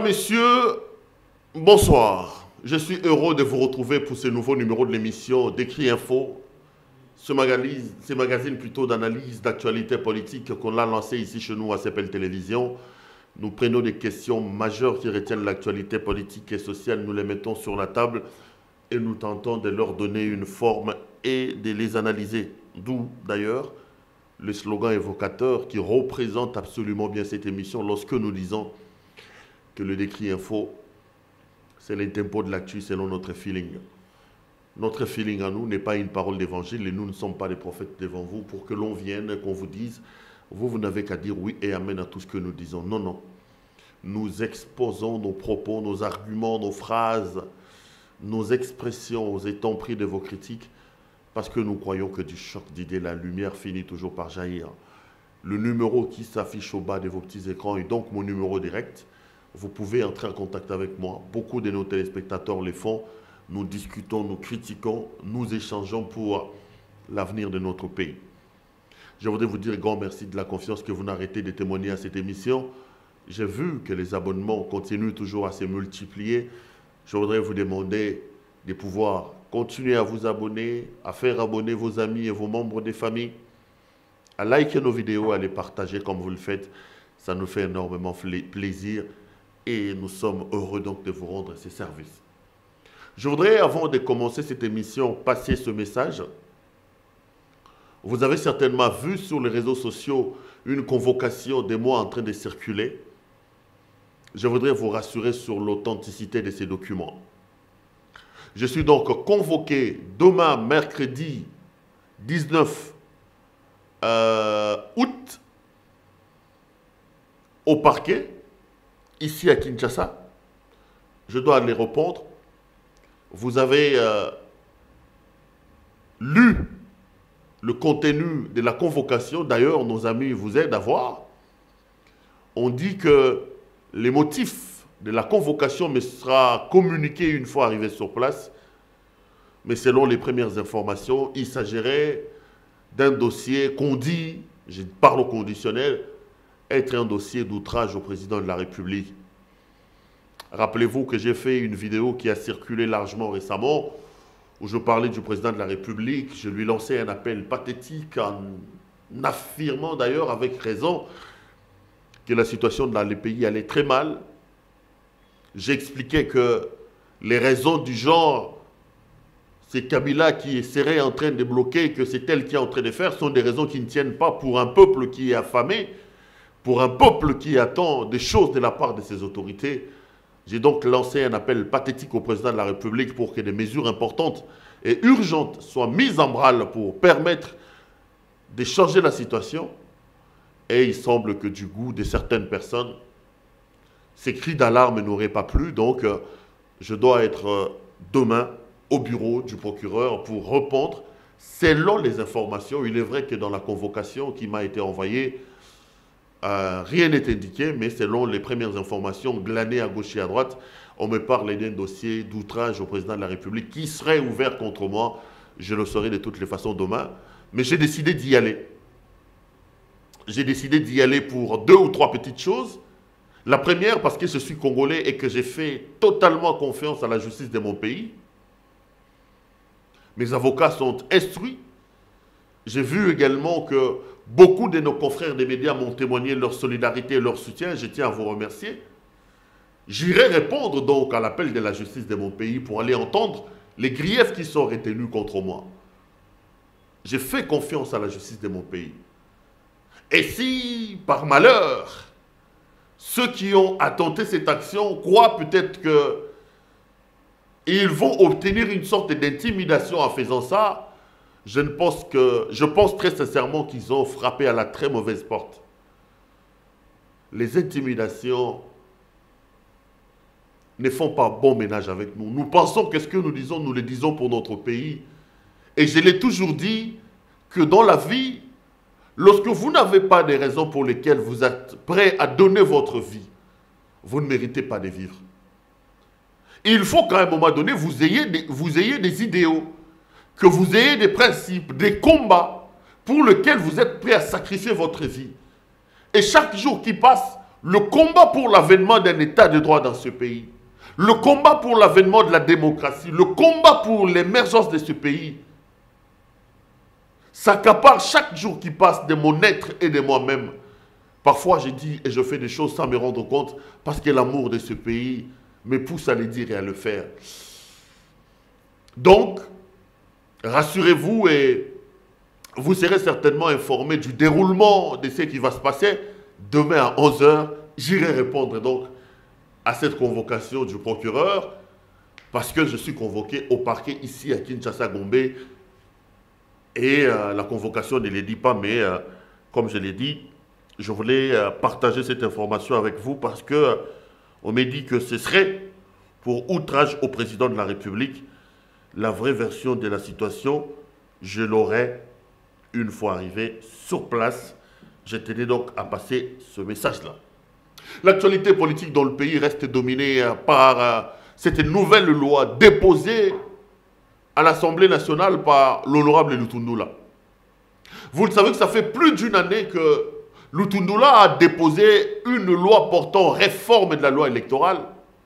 Messieurs, bonsoir. Je suis heureux de vous retrouver pour ce nouveau numéro de l'émission Décrit Info. Ce magazine plutôt d'analyse d'actualité politique qu'on a lancé ici chez nous à CPL Télévision. Nous prenons des questions majeures qui retiennent l'actualité politique et sociale, nous les mettons sur la table et nous tentons de leur donner une forme et de les analyser. D'où d'ailleurs le slogan évocateur qui représente absolument bien cette émission lorsque nous disons que le Décrit Info, c'est les tempos de l'actu selon notre feeling. Notre feeling à nous n'est pas une parole d'évangile et nous ne sommes pas des prophètes devant vous pour que l'on vienne, qu'on vous dise, vous n'avez qu'à dire oui et amen à tout ce que nous disons. Non, non. Nous exposons nos propos, nos arguments, nos phrases, nos expressions aux étangs pris de vos critiques parce que nous croyons que du choc d'idées, la lumière finit toujours par jaillir. Le numéro qui s'affiche au bas de vos petits écrans est donc mon numéro direct. Vous pouvez entrer en contact avec moi. Beaucoup de nos téléspectateurs le font. Nous discutons, nous critiquons, nous échangeons pour l'avenir de notre pays. Je voudrais vous dire un grand merci de la confiance que vous n'arrêtez de témoigner à cette émission. J'ai vu que les abonnements continuent toujours à se multiplier. Je voudrais vous demander de pouvoir continuer à vous abonner, à faire abonner vos amis et vos membres des familles, à liker nos vidéos, à les partager comme vous le faites. Ça nous fait énormément plaisir. Et nous sommes heureux donc de vous rendre ces services. Je voudrais, avant de commencer cette émission, passer ce message. Vous avez certainement vu sur les réseaux sociaux une convocation de moi en train de circuler. Je voudrais vous rassurer sur l'authenticité de ces documents. Je suis donc convoqué demain, mercredi 19 août, au parquet, ici à Kinshasa. Je dois aller répondre. Vous avez lu le contenu de la convocation. D'ailleurs, nos amis vous aident à voir. On dit que les motifs de la convocation me sera communiqué une fois arrivé sur place. Mais selon les premières informations, il s'agirait d'un dossier qu'on dit, je parle au conditionnel, être un dossier d'outrage au président de la République. Rappelez-vous que j'ai fait une vidéo qui a circulé largement récemment, où je parlais du président de la République. Je lui lançais un appel pathétique en affirmant d'ailleurs avec raison que la situation dans les pays allait très mal. J'expliquais que les raisons du genre, c'est Kabila qui serait en train de bloquer, que c'est elle qui est en train de faire, sont des raisons qui ne tiennent pas pour un peuple qui est affamé, pour un peuple qui attend des choses de la part de ses autorités. J'ai donc lancé un appel pathétique au président de la République pour que des mesures importantes et urgentes soient mises en branle pour permettre de changer la situation. Et il semble que du goût de certaines personnes, ces cris d'alarme n'auraient pas plu. Donc, je dois être demain au bureau du procureur pour répondre selon les informations. Il est vrai que dans la convocation qui m'a été envoyée, rien n'est indiqué, mais selon les premières informations glanées à gauche et à droite, on me parle d'un dossier d'outrage au président de la République qui serait ouvert contre moi. Je le saurai de toutes les façons demain. Mais j'ai décidé d'y aller. J'ai décidé d'y aller pour 2 ou 3 petites choses. La première, parce que je suis congolais et que j'ai fait totalement confiance à la justice de mon pays. Mes avocats sont instruits. J'ai vu également que beaucoup de nos confrères des médias m'ont témoigné leur solidarité et leur soutien. Je tiens à vous remercier. J'irai répondre donc à l'appel de la justice de mon pays pour aller entendre les griefs qui sont retenus contre moi. J'ai fait confiance à la justice de mon pays. Et si, par malheur, ceux qui ont attenté cette action croient peut-être qu'ils vont obtenir une sorte d'intimidation en faisant ça, je pense très sincèrement qu'ils ont frappé à la très mauvaise porte. Les intimidations ne font pas bon ménage avec nous. Nous pensons que ce que nous disons, nous le disons pour notre pays. Et je l'ai toujours dit que dans la vie, lorsque vous n'avez pas des raisons pour lesquelles vous êtes prêt à donner votre vie, vous ne méritez pas de vivre. Il faut qu'à un moment donné, vous ayez des idéaux, que vous ayez des principes, des combats pour lesquels vous êtes prêt à sacrifier votre vie. Et chaque jour qui passe, le combat pour l'avènement d'un état de droit dans ce pays, le combat pour l'avènement de la démocratie, le combat pour l'émergence de ce pays, s'accapare chaque jour qui passe de mon être et de moi-même. Parfois, je dis et je fais des choses sans me rendre compte parce que l'amour de ce pays me pousse à le dire et à le faire. Donc, rassurez-vous et vous serez certainement informés du déroulement de ce qui va se passer. Demain à 11 h, j'irai répondre donc à cette convocation du procureur parce que je suis convoqué au parquet ici à Kinshasa-Gombe et la convocation ne le dit pas, mais comme je l'ai dit, je voulais partager cette information avec vous parce que on m'a dit que ce serait pour outrage au président de la République. La vraie version de la situation, je l'aurai une fois arrivé sur place. Je tenais donc à passer ce message-là. L'actualité politique dans le pays reste dominée par cette nouvelle loi déposée à l'Assemblée nationale par l'honorable Lutundula. Vous le savez que ça fait plus d'une année que Lutundula a déposé une loi portant réforme de la loi électorale.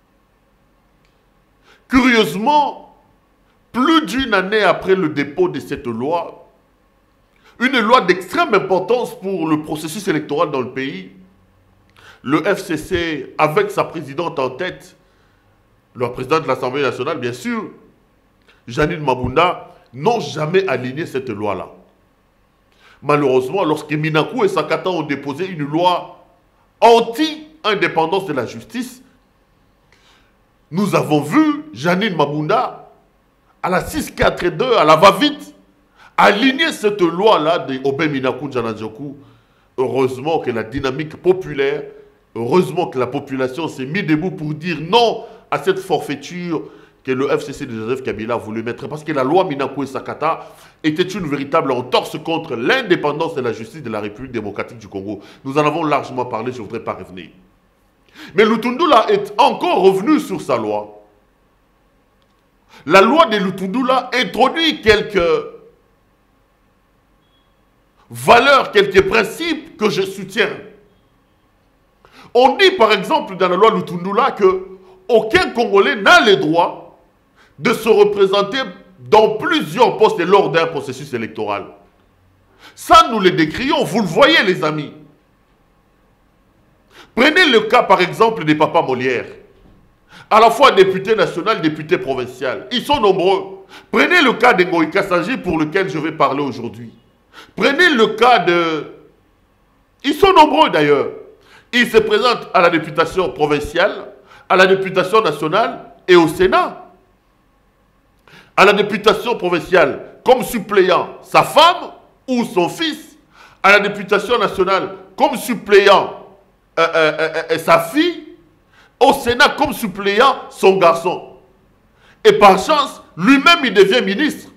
Curieusement, plus d'une année après le dépôt de cette loi, une loi d'extrême importance pour le processus électoral dans le pays, le FCC, avec sa présidente en tête, le président de l'Assemblée nationale, bien sûr, Janine Mabunda, n'ont jamais aligné cette loi-là. Malheureusement, lorsque Minakou et Sakata ont déposé une loi anti-indépendance de la justice, nous avons vu Janine Mabunda, à la 642, à la va-vite, aligner cette loi-là de Obé Minakou Djanadjoku. Heureusement que la dynamique populaire, heureusement que la population s'est mise debout pour dire non à cette forfaiture que le FCC de Joseph Kabila a voulu mettre. Parce que la loi Minakou et Sakata était une véritable entorse contre l'indépendance de la justice de la République démocratique du Congo. Nous en avons largement parlé, je ne voudrais pas revenir. Mais Lutundula est encore revenu sur sa loi. La loi de Lutundula introduit quelques valeurs, quelques principes que je soutiens. On dit par exemple dans la loi Lutundula que aucun Congolais n'a le droit de se représenter dans plusieurs postes lors d'un processus électoral. Ça, nous le décrions, vous le voyez les amis. Prenez le cas par exemple des papas Molière. À la fois député national, député provincial. Ils sont nombreux. Prenez le cas de Ngoï Kassaji pour lequel je vais parler aujourd'hui. Prenez le cas de... Ils sont nombreux d'ailleurs. Ils se présentent à la députation provinciale, à la députation nationale et au Sénat. À la députation provinciale, comme suppléant sa femme ou son fils. À la députation nationale, comme suppléant sa fille. Au Sénat, comme suppléant son garçon. Et par chance, lui-même, il devient ministre.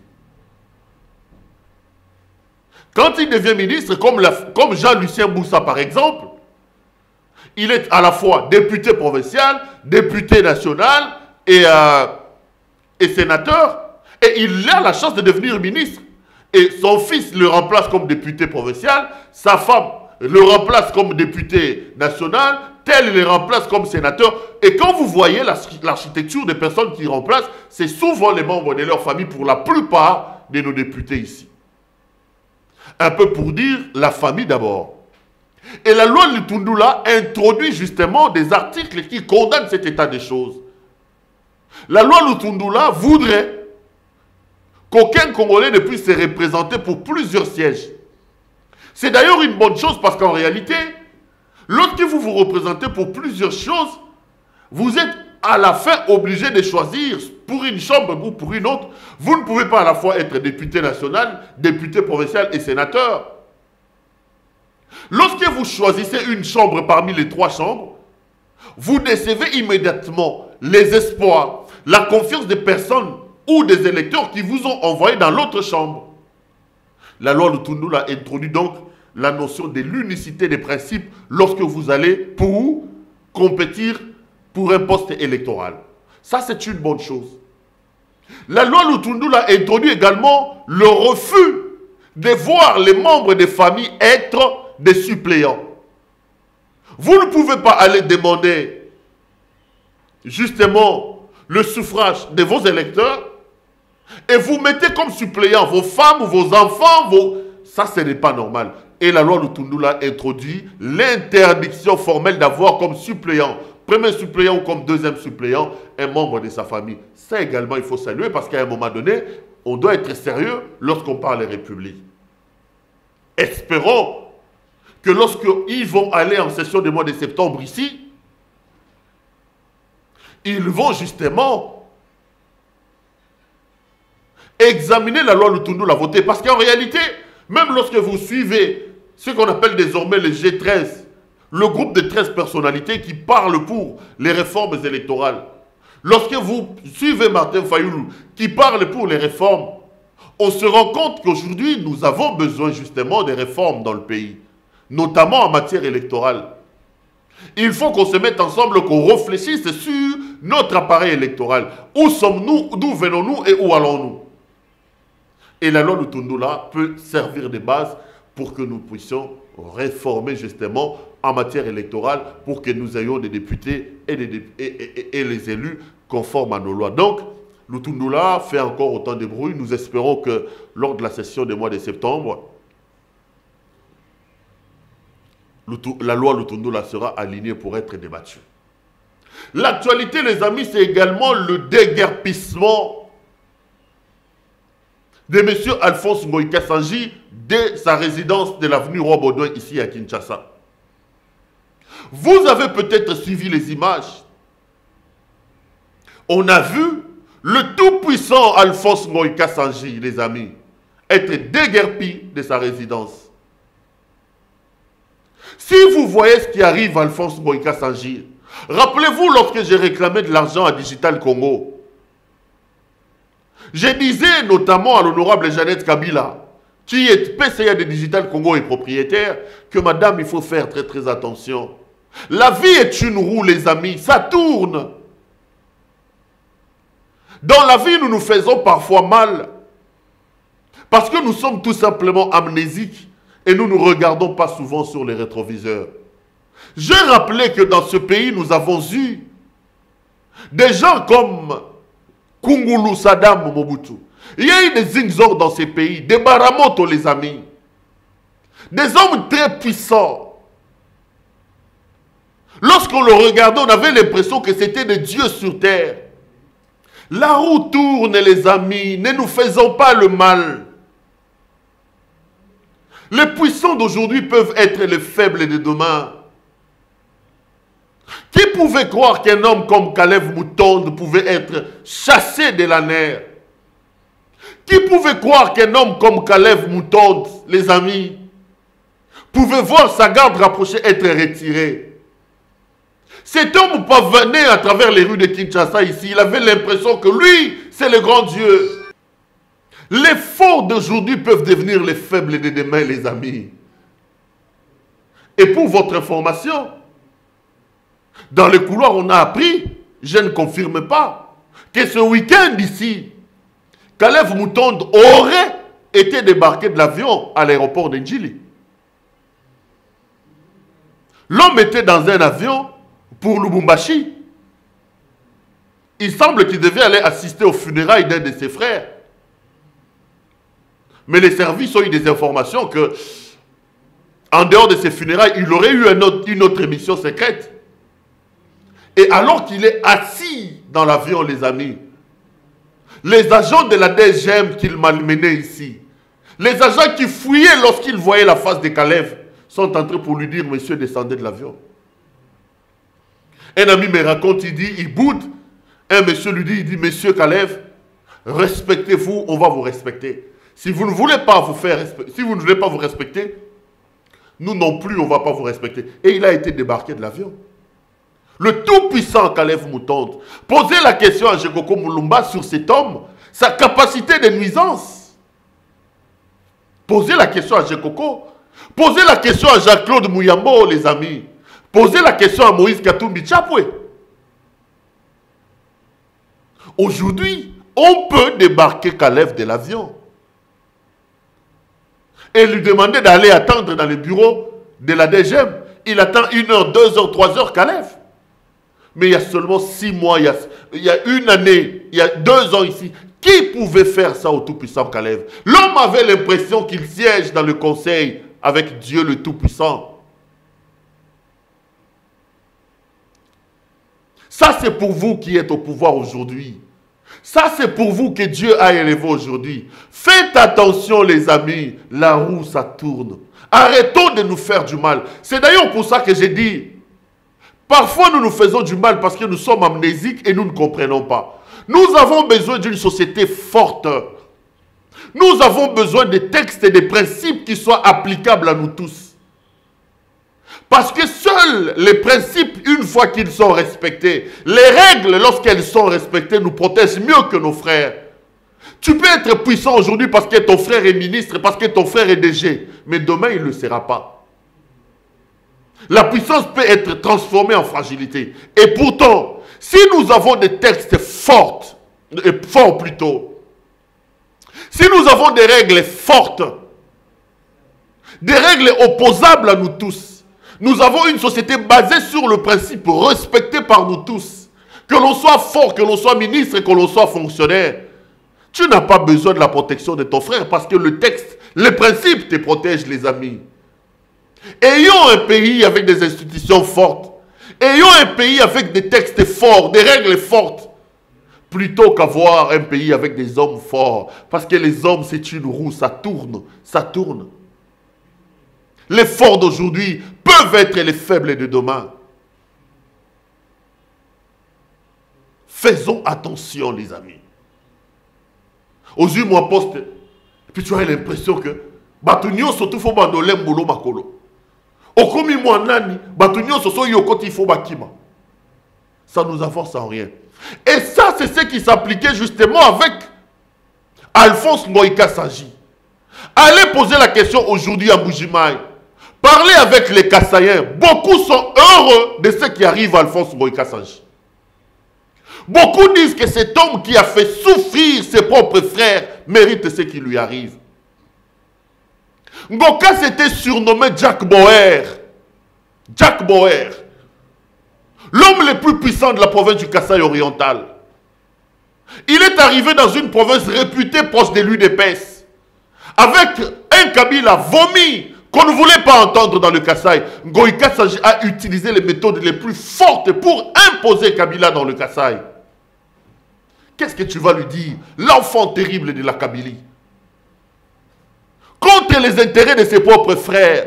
Quand il devient ministre, comme Jean-Lucien Boussa par exemple, il est à la fois député provincial, député national et sénateur. Et il a la chance de devenir ministre. Et son fils le remplace comme député provincial, sa femme le remplace comme député national, tel le remplace comme sénateur. Et quand vous voyez l'architecture des personnes qui remplacent, c'est souvent les membres de leur famille pour la plupart de nos députés ici. Un peu pour dire la famille d'abord. Et la loi Lutundula introduit justement des articles qui condamnent cet état des choses. La loi Lutundula voudrait qu'aucun Congolais ne puisse se représenter pour plusieurs sièges. C'est d'ailleurs une bonne chose parce qu'en réalité, lorsque vous vous représentez pour plusieurs choses, vous êtes à la fin obligé de choisir pour une chambre ou pour une autre. Vous ne pouvez pas à la fois être député national, député provincial et sénateur. Lorsque vous choisissez une chambre parmi les 3 chambres, vous décevez immédiatement les espoirs, la confiance des personnes ou des électeurs qui vous ont envoyé dans l'autre chambre. La loi Lutundula introduit donc la notion de l'unicité des principes lorsque vous allez pour compétir pour un poste électoral. Ça, c'est une bonne chose. La loi Lutundula introduit également le refus de voir les membres des familles être des suppléants. Vous ne pouvez pas aller demander justement le suffrage de vos électeurs et vous mettez comme suppléants vos femmes ou vos enfants. Ça, ce n'est pas normal. Et la loi Lutundula introduit l'interdiction formelle d'avoir comme suppléant, premier suppléant ou comme deuxième suppléant, un membre de sa famille. Ça également, il faut saluer parce qu'à un moment donné, on doit être sérieux lorsqu'on parle de République. Espérons que lorsqu'ils vont aller en session du mois de septembre ici, ils vont justement examiner la loi Lutundula votée. Parce qu'en réalité, même lorsque vous suivez ce qu'on appelle désormais le G13, le groupe de 13 personnalités qui parlent pour les réformes électorales, lorsque vous suivez Martin Fayoulou qui parle pour les réformes, on se rend compte qu'aujourd'hui, nous avons besoin justement de réformes dans le pays, notamment en matière électorale. Il faut qu'on se mette ensemble, qu'on réfléchisse sur notre appareil électoral. Où sommes-nous, d'où venons-nous et où allons-nous? Et la loi Lutundula peut servir de base pour que nous puissions réformer justement en matière électorale pour que nous ayons des députés et les élus conformes à nos lois. Donc, Lutundula fait encore autant de bruit. Nous espérons que lors de la session du mois de septembre, la loi Lutundula sera alignée pour être débattue. L'actualité, les amis, c'est également le déguerpissement de M. Alphonse Ngoïka Sanji de sa résidence de l'avenue Roi-Baudouin ici à Kinshasa. Vous avez peut-être suivi les images. On a vu le tout-puissant Alphonse Ngoïka Sanji, les amis, être déguerpi de sa résidence. Si vous voyez ce qui arrive à Alphonse Ngoïka Sanji, rappelez-vous lorsque j'ai réclamé de l'argent à Digital Congo, je disais notamment à l'honorable Jeannette Kabila, qui est PCA de Digital Congo et propriétaire, que madame, il faut faire très très attention. La vie est une roue, les amis, ça tourne. Dans la vie, nous nous faisons parfois mal, parce que nous sommes tout simplement amnésiques et nous ne regardons pas souvent sur les rétroviseurs. J'ai rappelé que dans ce pays, nous avons eu des gens comme Kungulu Saddam Mobutu. Il y a eu des Zingzor dans ces pays, des Baramoto, les amis. Des hommes très puissants. Lorsqu'on le regardait, on avait l'impression que c'était des dieux sur terre. La roue tourne, les amis. Ne nous faisons pas le mal. Les puissants d'aujourd'hui peuvent être les faibles de demain. Qui pouvait croire qu'un homme comme Kalev Moutonde pouvait être chassé de la mer? Qui pouvait croire qu'un homme comme Kalev Moutonde, les amis, pouvait voir sa garde rapprochée être retirée? Cet homme parvenait à travers les rues de Kinshasa ici, il avait l'impression que lui, c'est le grand Dieu. Les forts d'aujourd'hui peuvent devenir les faibles de demain, les amis. Et pour votre information, dans les couloirs, on a appris, je ne confirme pas, que ce week-end ici, Kalev Moutonde aurait été débarqué de l'avion à l'aéroport d'Ndjili. L'homme était dans un avion pour Lubumbashi. Il semble qu'il devait aller assister aux funérailles d'un de ses frères. Mais les services ont eu des informations que, en dehors de ces funérailles, il aurait eu une autre émission secrète. Et alors qu'il est assis dans l'avion, les amis, les agents de la DGM qu'il malmenait ici, les agents qui fouillaient lorsqu'ils voyaient la face de Kalev, sont entrés pour lui dire, monsieur, descendez de l'avion. Un ami me raconte, il dit, il boude. Un monsieur lui dit, il dit, monsieur Kalev, respectez-vous, on va vous respecter. Si vous ne voulez pas vous faire respecter, si vous ne voulez pas vous respecter, nous non plus, on ne va pas vous respecter. Et il a été débarqué de l'avion. Le tout-puissant Kalev Moutonde. Posez la question à Jekoko Moulumba sur cet homme, sa capacité de nuisance. Posez la question à Jekoko. Posez la question à Jacques-Claude Mouyambo, les amis. Posez la question à Moïse Katumbi Tchapwe. Aujourd'hui, on peut débarquer Kalev de l'avion et lui demander d'aller attendre dans le bureau de la DGM. il attend 1 heure, 2 heures, 3 heures qu'à lève. Mais il y a seulement 6 mois, il y a 1 année, il y a 2 ans ici. Qui pouvait faire ça au Tout-Puissant Caleb? L'homme avait l'impression qu'il siège dans le conseil avec Dieu le Tout-Puissant. Ça, c'est pour vous qui êtes au pouvoir aujourd'hui. Ça, c'est pour vous que Dieu a élevé aujourd'hui. Faites attention, les amis. La roue, ça tourne. Arrêtons de nous faire du mal. C'est d'ailleurs pour ça que j'ai dit, parfois nous nous faisons du mal parce que nous sommes amnésiques et nous ne comprenons pas. Nous avons besoin d'une société forte. Nous avons besoin de textes et de principes qui soient applicables à nous tous. Parce que seuls les principes, une fois qu'ils sont respectés, les règles, lorsqu'elles sont respectées, nous protègent mieux que nos frères. Tu peux être puissant aujourd'hui parce que ton frère est ministre, parce que ton frère est DG, mais demain, il ne le sera pas. La puissance peut être transformée en fragilité. Et pourtant, si nous avons des textes forts plutôt, si nous avons des règles fortes, des règles opposables à nous tous, nous avons une société basée sur le principe respecté par nous tous. Que l'on soit fort, que l'on soit ministre, que l'on soit fonctionnaire. Tu n'as pas besoin de la protection de ton frère parce que le texte, les principes te protègent, les amis. Ayons un pays avec des institutions fortes. Ayons un pays avec des textes forts, des règles fortes. Plutôt qu'avoir un pays avec des hommes forts. Parce que les hommes, c'est une roue, ça tourne, ça tourne. Les forts d'aujourd'hui peuvent être les faibles de demain. Faisons attention, les amis. Aujourd'hui, moi, poste, et puis tu as l'impression que Batunio surtout faut bandoler mbolo makolo. Okomi mwanani, Batunio soso yokoti faut bakima. Ça nous avance en rien. Et ça, c'est ce qui s'appliquait justement avec Alphonse Ngoïka Sanji. Allez poser la question aujourd'hui à Mbujimaï. Parlez avec les Kassaïens. Beaucoup sont heureux de ce qui arrive à Alphonse Ngoïka Sanji. Beaucoup disent que cet homme qui a fait souffrir ses propres frères mérite ce qui lui arrive. Ngoka s'était surnommé Jack Bauer. Jack Bauer. L'homme le plus puissant de la province du Kasaï oriental. Il est arrivé dans une province réputée proche de l'UDPS. Avec un Kabila vomi qu'on ne voulait pas entendre dans le Kasaï. Ngoïka Sanji a utilisé les méthodes les plus fortes pour imposer Kabila dans le Kasaï. Qu'est-ce que tu vas lui dire? L'enfant terrible de la Kabylie. Contre les intérêts de ses propres frères.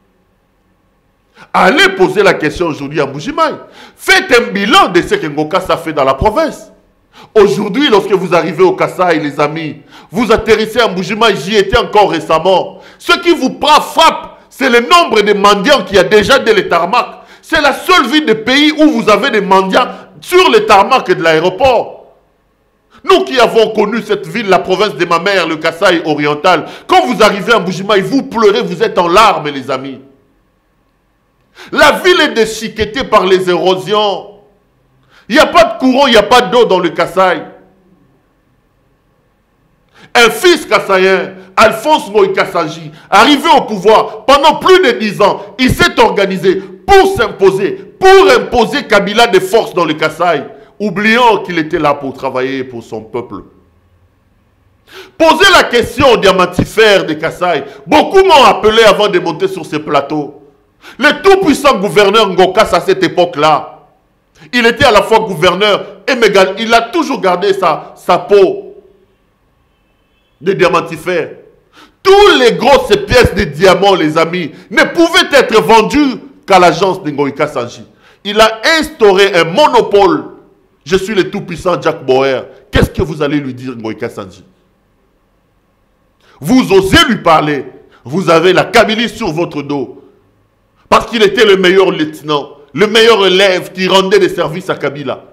Allez poser la question aujourd'hui à Mbujimaï. Faites un bilan de ce que Ngokasa fait dans la province. Aujourd'hui, lorsque vous arrivez au Kasaï, les amis, vous atterrissez à Mbujimaï, j'y étais encore récemment. Ce qui vous frappe, c'est le nombre de mendiants qu'il y a déjà dans les tarmacs. C'est la seule ville de pays où vous avez des mendiants sur les tarmacs de l'aéroport. Nous qui avons connu cette ville, la province de ma mère, le Kasaï oriental, quand vous arrivez à Mbujimaï, vous pleurez, vous êtes en larmes, les amis. La ville est déchiquetée par les érosions. Il n'y a pas de courant, il n'y a pas d'eau dans le Kasaï. Un fils kassaïen, Alphonse Ngoïka Sanji, arrivé au pouvoir pendant plus de 10 ans, il s'est organisé pour s'imposer, pour imposer Kabila de force dans le Kasaï, oubliant qu'il était là pour travailler pour son peuple. Posez la question aux diamantifères de Kasaï. Beaucoup m'ont appelé avant de monter sur ce plateau. Le tout-puissant gouverneur Ngokas à cette époque-là, il était à la fois gouverneur et mégal. Il a toujours gardé sa peau de diamantifère. Tous les grosses pièces de diamants, les amis, ne pouvaient être vendues qu'à l'agence de Ngoïka Sanji. Il a instauré un monopole. Je suis le tout-puissant Jack Bauer. Qu'est-ce que vous allez lui dire, Ngoïka Sanji? Vous osez lui parler. Vous avez la Kabylie sur votre dos. Parce qu'il était le meilleur lieutenant, le meilleur élève qui rendait des services à Kabila.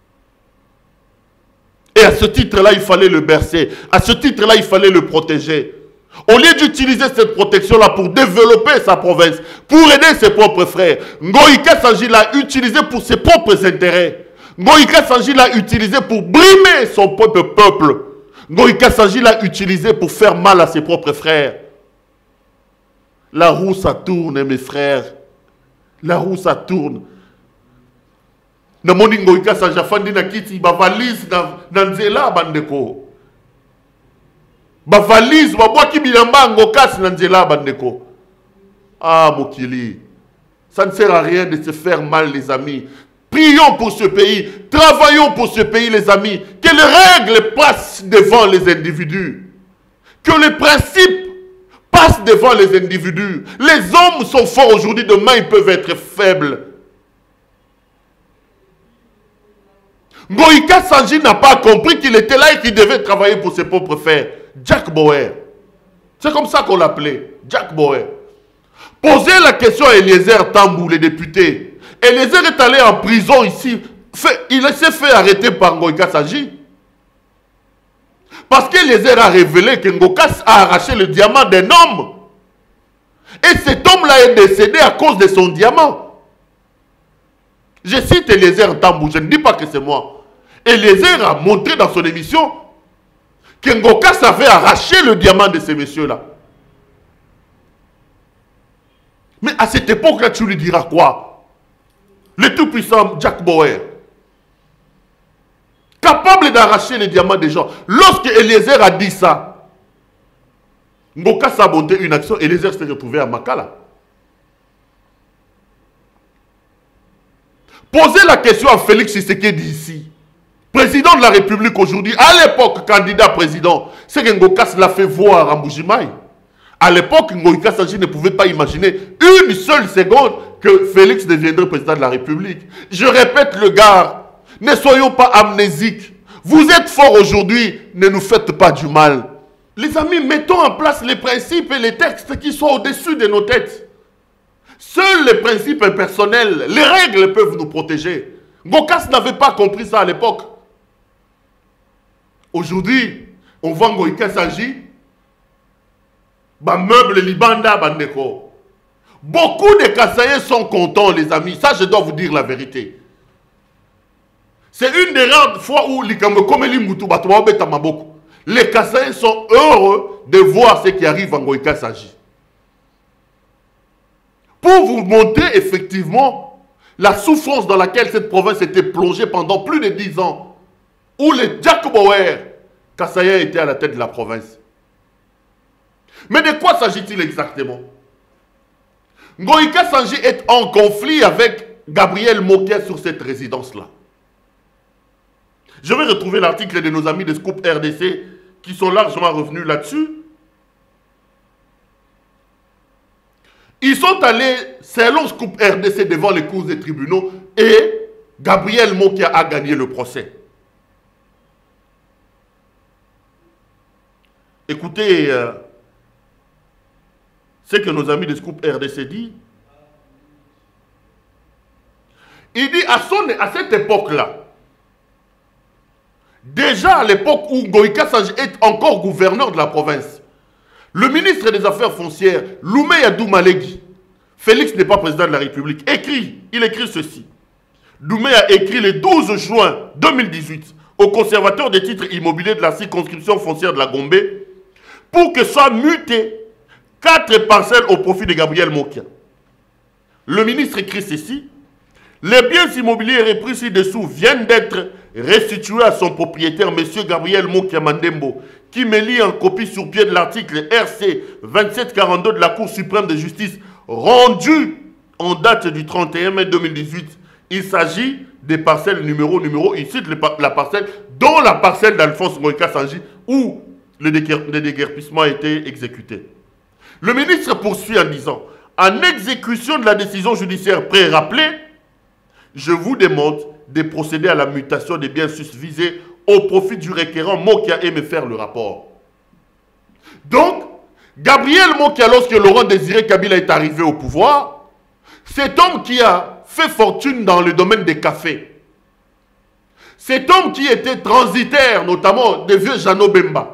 Et à ce titre-là, il fallait le bercer. À ce titre-là, il fallait le protéger. Au lieu d'utiliser cette protection-là pour développer sa province, pour aider ses propres frères, Ngoïka Sanji l'a utilisé pour ses propres intérêts. Ngoïka Sanji l'a utilisé pour brimer son propre peuple. Ngoïka Sanji l'a utilisé pour faire mal à ses propres frères. La roue, ça tourne, mes frères. La roue, ça tourne. Na moni Ngoïka Sanji afandi na kiti, ba valise na nzela bandeko. Ba valise, ba boaki bilamba ngokasi na nzela bandeko. Ah, Mokili. Ça ne sert à rien de se faire mal, les amis. Prions pour ce pays. Travaillons pour ce pays, les amis. Que les règles passent devant les individus. Que les principes passent devant les individus. Les hommes sont forts aujourd'hui, demain ils peuvent être faibles. Ngoïka Sanji n'a pas compris qu'il était là et qu'il devait travailler pour ses propres frères. Jack Bauer. C'est comme ça qu'on l'appelait. Jack Bauer. Posez la question à Eliezer Tambou, le député. Eliezer est allé en prison ici. Il s'est fait arrêter par Ngoïka Sanji. Parce qu'Eliezer a révélé que Ngokas a arraché le diamant d'un homme. Et cet homme-là est décédé à cause de son diamant. Je cite Eliezer Tambou, je ne dis pas que c'est moi. Eliezer a montré dans son émission que Ngokas avait arraché le diamant de ces messieurs-là. Mais à cette époque-là, tu lui diras quoi? Le tout-puissant Jack Bauer, capable d'arracher les diamants des gens. Lorsque Eliezer a dit ça, Ngokas a monté une action, Eliezer s'est retrouvé à Makala. Posez la question à Félix Tshisekedi ici, président de la République aujourd'hui, à l'époque candidat président, c'est que Ngokas l'a fait voir à Mbujimaï. À l'époque, Ngoïka Sanji ne pouvait pas imaginer une seule seconde que Félix deviendrait président de la République. Je répète le gars, ne soyons pas amnésiques. Vous êtes forts aujourd'hui, ne nous faites pas du mal. Les amis, mettons en place les principes et les textes qui sont au-dessus de nos têtes. Seuls les principes impersonnels, les règles peuvent nous protéger. Ngokas n'avait pas compris ça à l'époque. Aujourd'hui, on voit Ngoïka Sanji, meuble Libanda bandeko. Beaucoup de Kassaïens sont contents, les amis. Ça, je dois vous dire la vérité. C'est une des rares fois où les Kassaïens sont heureux de voir ce qui arrive en Ngoïka Sanji. Pour vous montrer effectivement la souffrance dans laquelle cette province était plongée pendant plus de 10 ans, où les Jack Bauer, Kassaïens étaient à la tête de la province. Mais de quoi s'agit-il exactement? Ngoïka Sanji est en conflit avec Gabriel Mokia sur cette résidence-là. Je vais retrouver l'article de nos amis de Scoop RDC qui sont largement revenus là-dessus. Ils sont allés, selon Scoop RDC, devant les cours des tribunaux et Gabriel Mokia a gagné le procès. Écoutez, ce que nos amis de Scoop RDC disent. Il dit à cette époque-là, déjà à l'époque où Ngoïka Sanji est encore gouverneur de la province, le ministre des Affaires foncières, Loumeya Doumalégui, Félix n'est pas président de la République, il écrit ceci. Douméa a écrit le 12 juin 2018 au conservateur des titres immobiliers de la circonscription foncière de la Gombe pour que soient mutés 4 parcelles au profit de Gabriel Mokia. Le ministre écrit ceci. Les biens immobiliers repris ci-dessous viennent d'être restitués à son propriétaire, M. Gabriel Mokia Mandembo, qui me lit en copie sur pied de l'article RC 2742 de la Cour suprême de justice, rendu en date du 31 mai 2018. Il s'agit des parcelles numéro, il cite la parcelle, dont la parcelle d'Alphonse Ngoïka Sanji, où le déguerpissement a été exécuté. Le ministre poursuit en disant, en exécution de la décision judiciaire pré-rappelée, je vous demande de procéder à la mutation des biens susvisés au profit du requérant Mokia et me faire le rapport. Donc, Gabriel Mokia, lorsque Laurent Désiré Kabila est arrivé au pouvoir, cet homme qui a fait fortune dans le domaine des cafés, cet homme qui était transitaire, notamment des vieux Jeannot Bemba,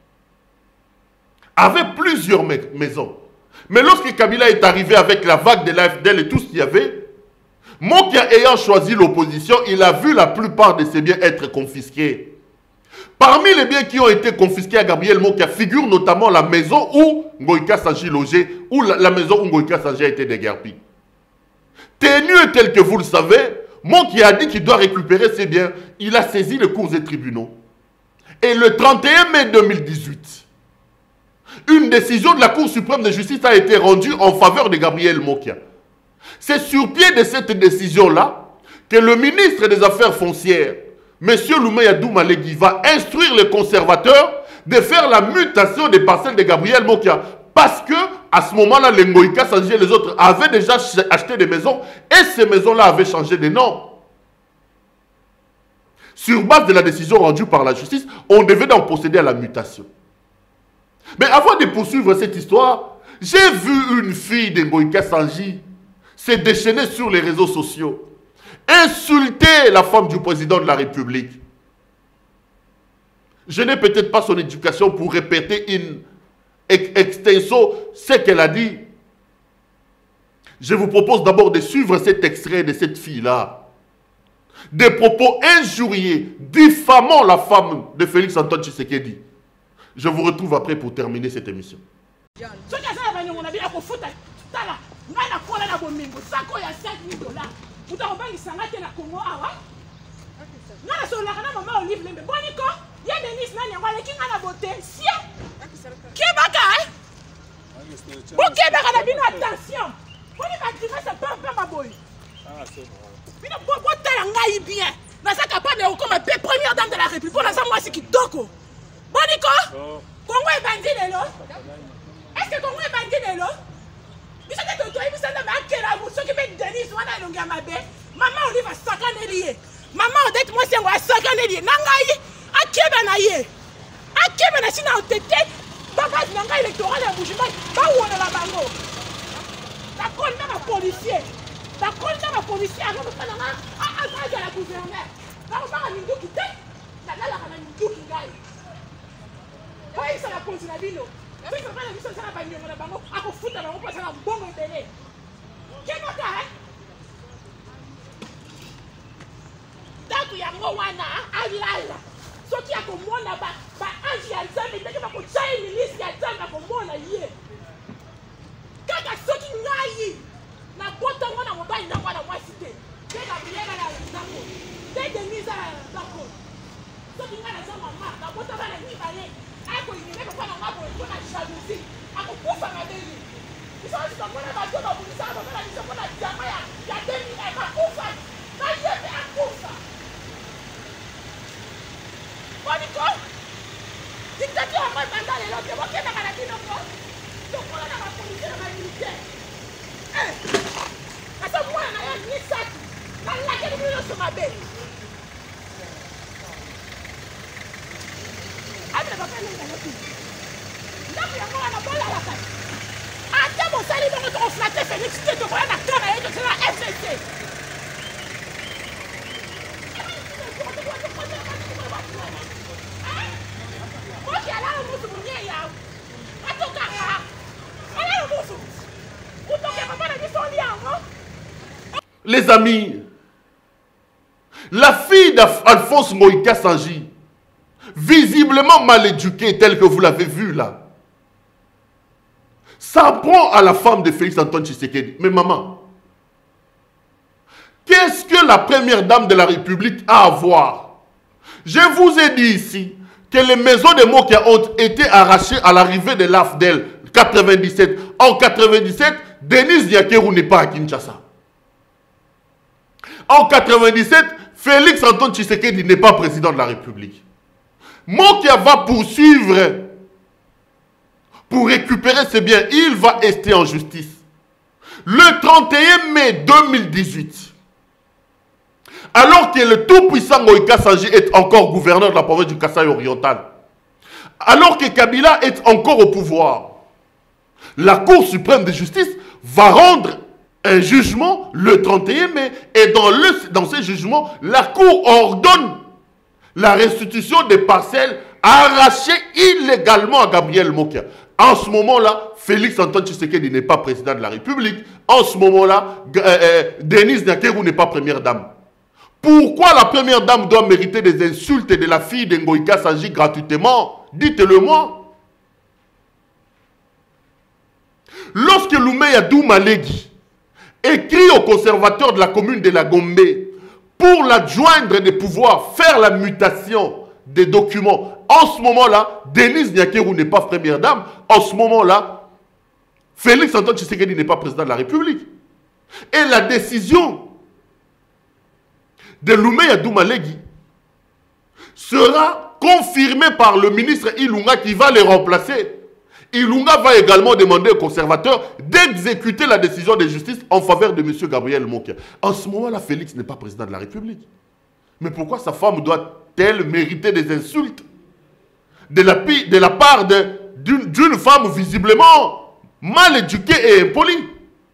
avait plusieurs maisons. Mais lorsque Kabila est arrivé avec la vague de l'AFDL et tout ce qu'il y avait, Mokia ayant choisi l'opposition, il a vu la plupart de ses biens être confisqués. Parmi les biens qui ont été confisqués à Gabriel Mokia figure notamment la maison où Ngoïka Sanji logeait, ou la maison où Ngoïka Sanji a été déguerpi. Tenu tel que vous le savez, Mokia a dit qu'il doit récupérer ses biens. Il a saisi les cours et tribunaux. Et le 31 mai 2018, une décision de la Cour suprême de justice a été rendue en faveur de Gabriel Mokia. C'est sur pied de cette décision-là que le ministre des Affaires foncières, M. Loumeya Doumalegui, va instruire les conservateurs de faire la mutation des parcelles de Gabriel Mokia. Parce que, à ce moment-là, les Ngoïka Sanji et les autres avaient déjà acheté des maisons et ces maisons-là avaient changé de nom. Sur base de la décision rendue par la justice, on devait donc procéder à la mutation. Mais avant de poursuivre cette histoire, j'ai vu une fille de Ngoïka Sanji se déchaîner sur les réseaux sociaux, insulter la femme du président de la République. Je n'ai peut-être pas son éducation pour répéter in extenso ce qu'elle a dit. Je vous propose d'abord de suivre cet extrait de cette fille-là. Des propos injuriés, diffamant la femme de Félix Antoine Tshisekedi. Je vous retrouve après pour terminer cette émission. Première dame de la République, Boniko, Congo est bandit de l'eau. Est-ce que Congo est bandit de l'eau? Vous savez que toi, vous savez que ceux qui mettent Denis, maman, on dit va s'accaner lié. Maman, on dit moi, c'est un s'accaner lié. Nangaï, à qui ben aïe? À qui ben aïe? Sinon, on te dit, papa, nangaï électoral à Boujima, pas où on est la bango. La colle n'a pas policier. La colle n'a pas policier. Alors, on a la gouverneure. Là, on va à Mindou qui t'aide. Là, on a Mindou qui gagne. Oui, ça va continuer à dire. Si ça va la mission, ça va pas venir à Bango. À vous foutre, on passe à un bon délai. Qu'est-ce que tu as? Tant qu'il y a un Moana, Alala. Ce qui a comme moi là-bas, Angie Alzheimer, il y a un ministre qui a Alzheimer comme moi là. Quand il y a ceux qui n'aillent, la boîte à moi, on va y avoir la cité. Dès Gabriel à la Zamo, dès Denise à la Zamo. Ceux qui n'ont la Zamo, la boîte à la nuit, ako ingine kwa na mambo iko na jalousie akukufa na deni sasa tutakuwa na watu wa polisi hapa na nishakuwa na jamaa ya deni akufa na yeye akufa Boniko dictateur moi bandale lote wakenda kana kino kwa tokona na polisi na militaire sasa mwana na yeye ni saki na lakini mimi ndo mabeli Abre papel en la notice. Là, il y a moi la balle à la tête. Attends, mon salut, on va flatter Félix, tu te vois la canne et c'est la FCC. Moi qui a là le mousse pour nier, attends, car on a le mousse. Où donc il va pas la son lien, Les amis, la fille d'Alphonse Ngoïka Sanji, visiblement mal éduquée, telle que vous l'avez vu là, ça prend à la femme de Félix Antoine Tshisekedi. Mais maman, qu'est-ce que la première dame de la République a à voir? Je vous ai dit ici que les maisons de Mokia ont été arrachées à l'arrivée de l'AFDEL 97. En 97, Denis Diakerou n'est pas à Kinshasa. En 97, Félix Antoine Tshisekedi n'est pas président de la République. Mokia va poursuivre pour récupérer ses biens. Il va rester en justice. Le 31 mai 2018, alors que le tout-puissant Ngoïka Sanji est encore gouverneur de la province du Kasaï oriental, alors que Kabila est encore au pouvoir, la Cour suprême de justice va rendre un jugement le 31 mai. Et dans ce jugement, la Cour ordonne la restitution des parcelles arrachées illégalement à Gabriel Mokia. En ce moment-là, Félix Antoine Tshisekedi n'est pas président de la République. En ce moment-là, Denise Nyakeru n'est pas première dame. Pourquoi la première dame doit mériter des insultes de la fille de Ngoïka Sanji gratuitement? Dites-le moi. Lorsque Loumeya Doumalegui écrit au conservateur de la commune de la Gombe pour l'adjoindre des pouvoirs, faire la mutation des documents. En ce moment-là, Denise Nyakeru n'est pas première dame. En ce moment-là, Félix Antoine Tshisekedi n'est pas président de la République. Et la décision de Loumeya Doumalegi sera confirmée par le ministre Ilunga qui va les remplacer. Ilunga va également demander aux conservateurs d'exécuter la décision de justice en faveur de M. Gabriel Mokia. En ce moment-là, Félix n'est pas président de la République. Mais pourquoi sa femme doit-elle mériter des insultes de la part d'une femme visiblement mal éduquée et impolie?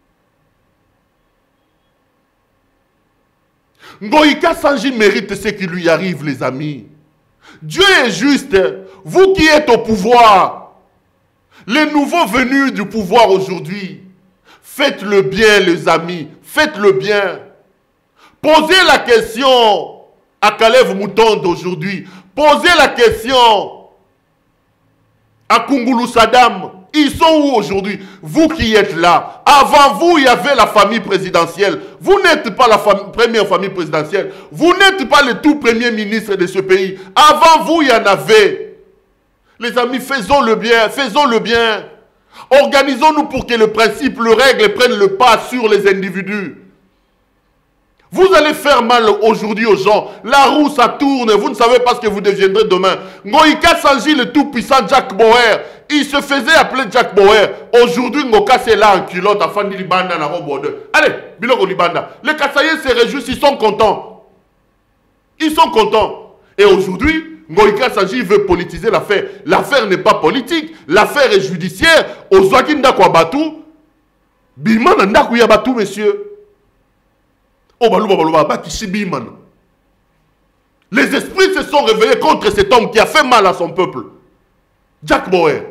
Ngoïka Sanji mérite ce qui lui arrive, les amis. Dieu est juste. Vous qui êtes au pouvoir, les nouveaux venus du pouvoir aujourd'hui, faites le bien, les amis. Faites le bien. Posez la question à Kalev Mouton d'aujourd'hui. Posez la question à Kungulu Saddam. Ils sont où aujourd'hui? Vous qui êtes là. Avant vous, il y avait la famille présidentielle. Vous n'êtes pas la première famille présidentielle. Vous n'êtes pas le tout premier ministre de ce pays. Avant vous, il y en avait. Les amis, faisons le bien. Faisons le bien. Organisons-nous pour que le principe, le règle prenne le pas sur les individus. Vous allez faire mal aujourd'hui aux gens. La roue, ça tourne. Vous ne savez pas ce que vous deviendrez demain. Ngoïka Sanji, le tout-puissant Jack Bauer, il se faisait appeler Jack Bauer. Aujourd'hui, Ngoka, c'est là en culotte, à Fandi Libanda, na robe. Allez, Biloko Libanda. Les Kassaïens se réjouissent, ils sont contents. Ils sont contents. Et aujourd'hui, Ngoïka Sanji veut politiser l'affaire. L'affaire n'est pas politique. L'affaire est judiciaire. Ozwaki Ndako Abatu. Bimana Ndako Yabatu, messieurs. Les esprits se sont réveillés contre cet homme qui a fait mal à son peuple. Jack Bauer.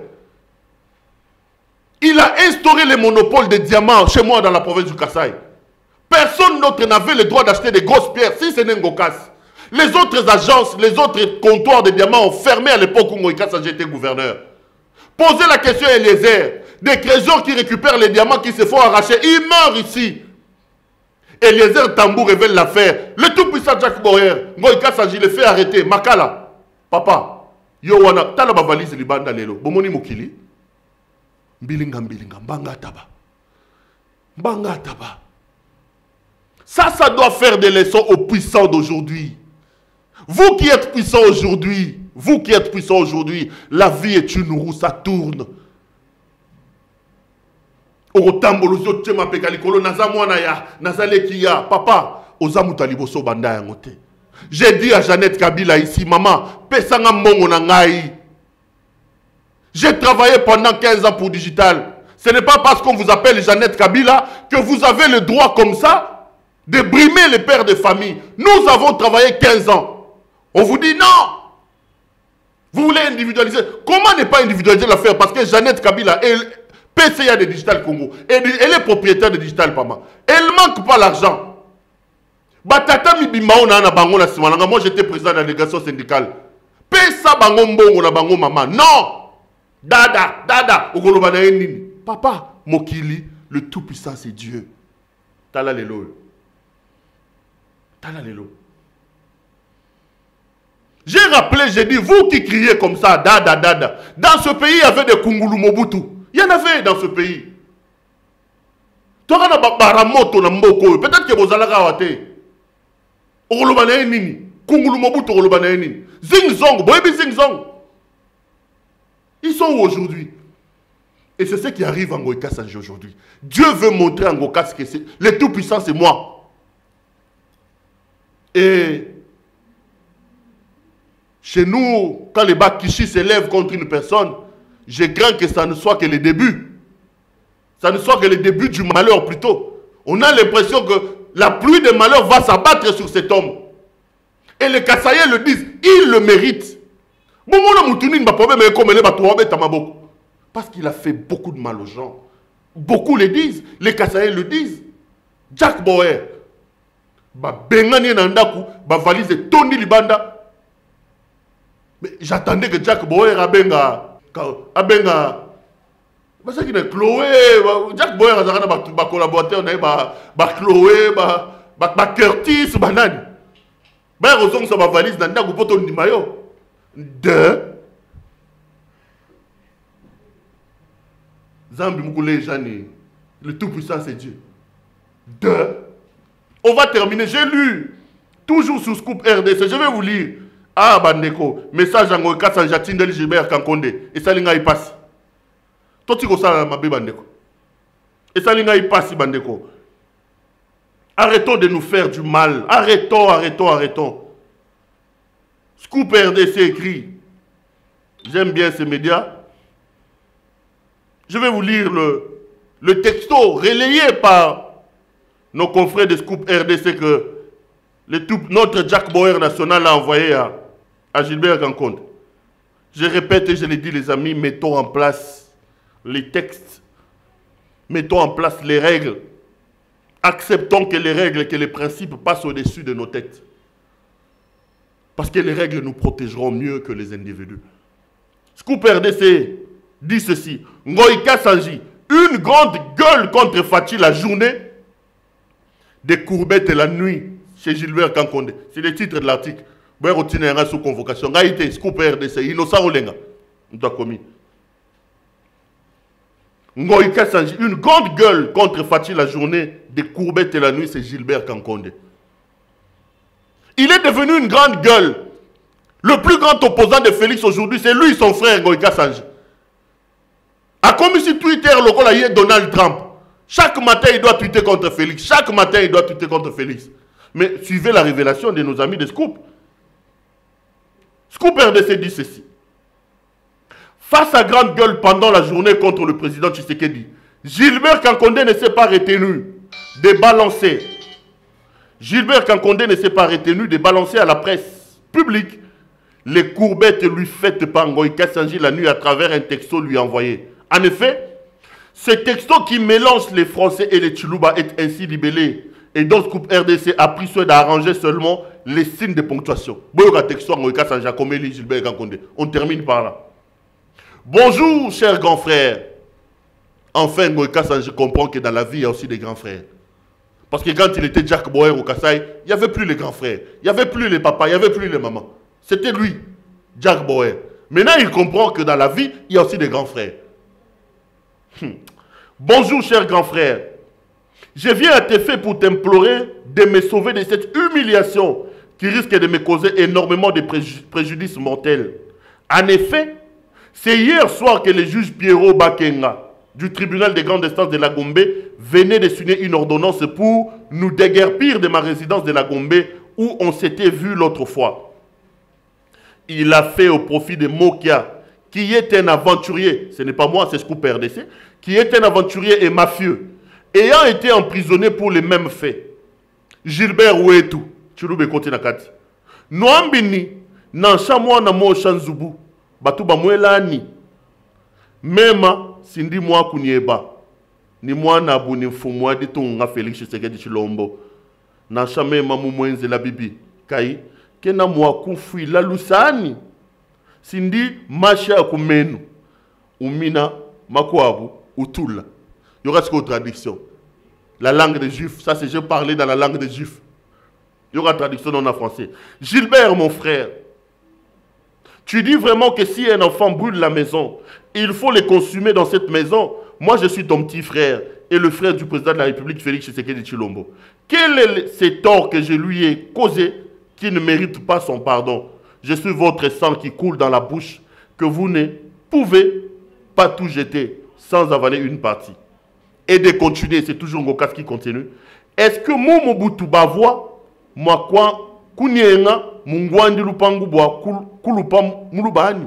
Il a instauré les monopoles des diamants chez moi dans la province du Kasaï. Personne d'autre n'avait le droit d'acheter des grosses pierres si ce n'est Ngokas. Les autres agences, les autres comptoirs de diamants ont fermé à l'époque où Ngoïka Sanji était gouverneur. Posez la question à Eliezer. Des trésors qui récupèrent les diamants qui se font arracher. Ils meurent ici. Eliezer Tambou révèle l'affaire. Le tout-puissant Jack Bauer, Ngoïka Sanji le fait arrêter. Makala, papa, yo wana, tala ba valise libanda lelo. Bomoni mokili. Mbilinga, mbanga taba. Mbanga taba. Ça doit faire des leçons aux puissants d'aujourd'hui. Vous qui êtes puissants aujourd'hui, la vie est une roue, ça tourne. Papa, j'ai dit à Jeannette Kabila ici, maman, j'ai travaillé pendant 15 ans pour Digital. Ce n'est pas parce qu'on vous appelle Jeannette Kabila que vous avez le droit comme ça de brimer les pères de famille. Nous avons travaillé 15 ans. On vous dit non. Vous voulez individualiser. Comment ne pas individualiser l'affaire? Parce que Jeannette Kabila est PCA de Digital Congo. Elle est propriétaire de Digital Pama. Elle ne manque pas l'argent. Moi j'étais président de la délégation syndicale. Pesa bango mbongo na bango maman. Non. Dada. Papa, Mokili, le tout-puissant c'est Dieu. Tala lelo. J'ai rappelé, j'ai dit, vous qui criez comme ça, dada. Dans ce pays, il y avait des Kungulu Mobutu. Il y en avait dans ce pays. Peut-être que vous allez rater. Kungulu Mobutu, Zingzong, Boebi Zingzong. Ils sont où aujourd'hui? Et c'est ce qui arrive en Ngoïka Sanji aujourd'hui. Dieu veut montrer en Ngoïka que c'est le tout-puissant, c'est moi. Et chez nous, quand les Bakishi s'élèvent contre une personne, je crains que ça ne soit que le début. Ça ne soit que le début du malheur plutôt. On a l'impression que la pluie de malheur va s'abattre sur cet homme. Et les Kassaïens le disent, il le mérite. Parce qu'il a fait beaucoup de mal aux gens. Beaucoup le disent, les Kassaïens le disent. Jack Bauer, Bengani Nandaku, valise Tony Libanda. Mais j'attendais que Jack Bauer abenga Parce qu'il est Chloé, Jack Boyer a collaborateur, Chloé, Curtis, Banane. Ben, Rosong, ça va valise, Nanda, vous pouvez ton maillot. De. Zambi Moukoulé Jani, le Tout-Puissant, c'est Dieu. De. On va terminer. J'ai lu, toujours sous Scoop RDC, je vais vous lire. Ah, Bandeko, message en Goïka Sanjatine de Gilbert Kankonde. Et ça, il passe. Toi, tu ça, ma bébé Bandeko. Et ça, il passe, Bandeko. Arrêtons de nous faire du mal. Arrêtons. Scoop RDC écrit. J'aime bien ces médias. Je vais vous lire le texto relayé par nos confrères de Scoop RDC que notre Jack Boyer national a envoyé à Gilbert Kankonde. Je répète et je l'ai dit, les amis, mettons en place les textes, mettons en place les règles. Acceptons que les règles, que les principes passent au-dessus de nos têtes. Parce que les règles nous protégeront mieux que les individus. Scoop RDC dit ceci. Ngoïka Sanji, une grande gueule contre Fatih la journée, des courbettes la nuit chez Gilbert Kankonde. C'est le titre de l'article. Vous retenir sous convocation. Gaïté, Scoop RDC, innocent Olenga. Nous avons commis. Ngoïka Sanji, une grande gueule contre Fatih la journée, des courbettes la nuit, c'est Gilbert Kankonde. Il est devenu une grande gueule. Le plus grand opposant de Félix aujourd'hui, c'est lui, son frère Ngoïka Sanji. A comme si Twitter, le col a Donald Trump. Chaque matin, il doit tweeter contre Félix. Chaque matin, il doit tweeter contre Félix. Mais suivez la révélation de nos amis de Scoop. Scoop RDC dit ceci. Face à grande gueule pendant la journée contre le président Tshisekedi, Gilbert Kankonde ne s'est pas retenu de balancer. Gilbert Kankonde ne s'est pas retenu de balancer à la presse publique les courbettes lui faites par Ngoïka Sanji la nuit à travers un texto lui envoyé. En effet, ce texto qui mélange les Français et les Chiluba est ainsi libellé. Et donc, Scoop RDC a pris soin d'arranger seulement les signes de ponctuation. On termine par là. Bonjour, cher grand frère. Enfin, Ngoïka Sanji comprend que dans la vie, il y a aussi des grands frères. Parce que quand il était Jack Boyer au Kassai, il n'y avait plus les grands frères. Il n'y avait plus les papas, il n'y avait plus les mamans. C'était lui, Jack Boyer. Maintenant, il comprend que dans la vie, il y a aussi des grands frères. Bonjour, cher grand frère. Je viens à tes faits pour t'implorer de me sauver de cette humiliation qui risque de me causer énormément de préjudices mortels. En effet, c'est hier soir que le juge Pierrot Bakenga du tribunal des grandes instances de la Gombe venait de signer une ordonnance pour nous déguerpir de ma résidence de la Gombe où on s'était vu l'autre fois. Il a fait au profit de Mokia, qui est un aventurier, ce n'est pas moi, c'est Scoop RDC, qui est un aventurier et mafieux, ayant été emprisonné pour les mêmes faits. Gilbert Ouetou, Chulube Kotinakati. Noambini, Nanshamwa Namo Shanzubu, Batuba Mwelani, Mema, Sindi Mwa Kunieba, ni Mwa Nabu ni Fumwa Ditunga Félix Tshisekedi Chilombo, Nanshame Mamu Mwenze la Bibi, Kai, Kena Mwa Kufui la Lusani, Sindi Masha Kumenu, Umina Makwabu, Utula. Il y aura ce qu'aux traduction. La langue des Juifs, ça c'est je parlais dans la langue des Juifs. Il y aura traduction en français. Gilbert, mon frère, tu dis vraiment que si un enfant brûle la maison, il faut les consumer dans cette maison. Moi, je suis ton petit frère et le frère du président de la République, Félix Tshisekedi Tshilombo. Quel est ce tort que je lui ai causé qui ne mérite pas son pardon? Je suis votre sang qui coule dans la bouche, que vous ne pouvez pas tout jeter sans avaler une partie. Et de continuer, c'est toujours Ngokas qui continue. Est-ce que Momo Boutuba voit, moi quoi, Kounienga, Mungwandi Lupangu boa, Kulupam Mulubani?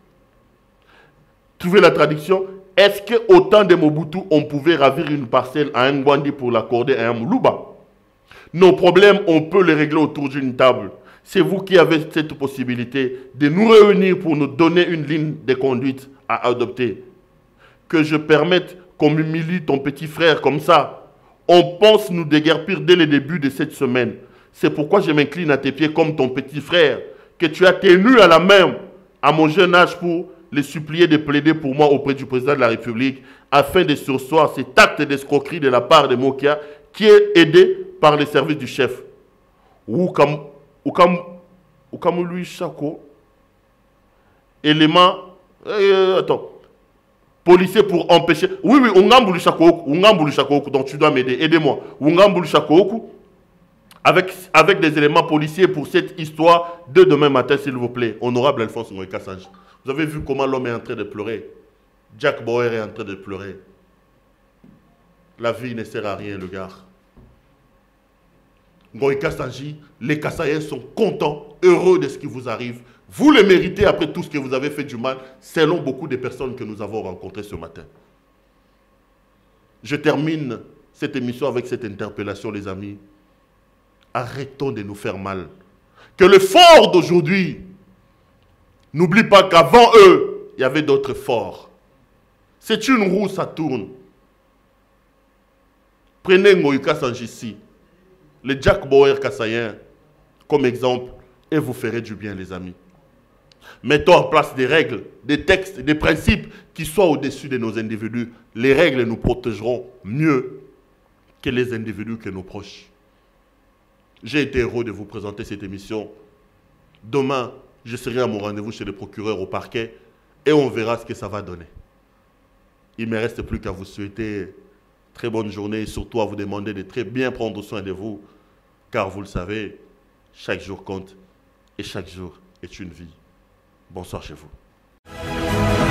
Trouvez la traduction. Est-ce qu'au temps de Mobutu, on pouvait ravir une parcelle à un Ngwandi pour l'accorder à un Muluba? Nos problèmes, on peut les régler autour d'une table. C'est vous qui avez cette possibilité de nous réunir pour nous donner une ligne de conduite à adopter. Que je permette qu'on m'humilie ton petit frère comme ça. On pense nous déguerpir dès le début de cette semaine. C'est pourquoi je m'incline à tes pieds comme ton petit frère, que tu as tenu à la main à mon jeune âge pour les supplier de plaider pour moi auprès du président de la République afin de surseoir cet acte d'escroquerie de la part de Mokia qui est aidé par les services du chef. Ou comme lui, Chako, élément, attends, policier pour empêcher, oui, Ungambouli Chako, donc tu dois m'aider, aidez-moi, Ungambouli Chako, avec des éléments policiers pour cette histoire de demain matin, s'il vous plaît, honorable Alphonse Ngoï Kassanji. Vous avez vu comment l'homme est en train de pleurer. Jack Bauer est en train de pleurer. La vie ne sert à rien, le gars. Ngoï Kassanji, les Kassaïens sont contents, heureux de ce qui vous arrive. Vous le méritez après tout ce que vous avez fait du mal, selon beaucoup de personnes que nous avons rencontrées ce matin. Je termine cette émission avec cette interpellation, les amis. Arrêtons de nous faire mal. Que le fort d'aujourd'hui, n'oublie pas qu'avant eux, il y avait d'autres forts. C'est une roue, ça tourne. Prenez Ngoï Kassanji ici, le Jack Bauer kassaïen, comme exemple, et vous ferez du bien, les amis. Mettons en place des règles, des textes, des principes qui soient au-dessus de nos individus. Les règles nous protégeront mieux que les individus que nos proches. J'ai été heureux de vous présenter cette émission. Demain, je serai à mon rendez-vous chez le procureur au parquet et on verra ce que ça va donner. Il ne me reste plus qu'à vous souhaiter très bonne journée et surtout à vous demander de très bien prendre soin de vous, car vous le savez, chaque jour compte et chaque jour est une vie. Bonsoir chez vous.